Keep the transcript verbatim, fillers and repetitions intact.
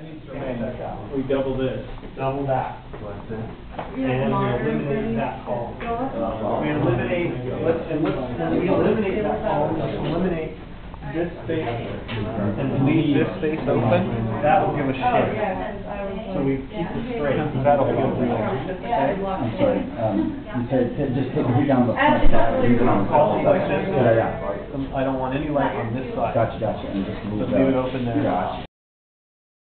And we double this. Double that. And we eliminate that column. We eliminate, let's, and let's, when we eliminate that column, let's eliminate this space and leave this space open. That will give us shape. So we keep it straight. That'll give us real. I'm sorry, um, you said, said just take it down the front side, leave it on the Column like this. Yeah, yeah. I don't want any light on this side. Gotcha, gotcha, and just So leave leave it that. open there. Gotcha.